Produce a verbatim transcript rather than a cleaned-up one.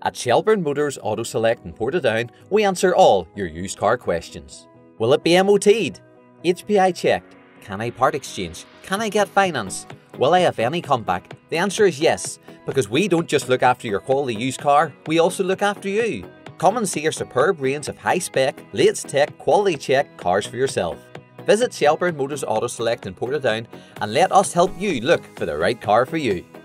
At Shelbourne Motors Auto Select in Portadown, we answer all your used car questions. Will it be M O T'd? H P I checked? Can I part exchange? Can I get finance? Will I have any comeback? The answer is yes, because we don't just look after your quality used car, we also look after you. Come and see our superb range of high-spec, latest tech, quality check cars for yourself. Visit Shelbourne Motors Auto Select in Portadown and let us help you look for the right car for you.